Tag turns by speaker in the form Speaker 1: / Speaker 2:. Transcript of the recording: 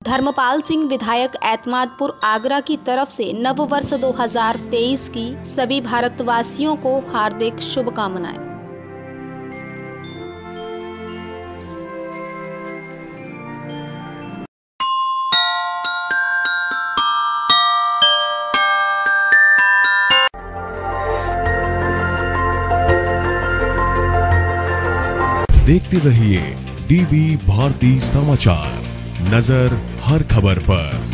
Speaker 1: धर्मपाल सिंह विधायक एतमादपुर आगरा की तरफ से नववर्ष 2023 की सभी भारतवासियों को हार्दिक शुभकामनाएं।
Speaker 2: देखते रहिए डीबी भारती समाचार, नजर हर खबर पर।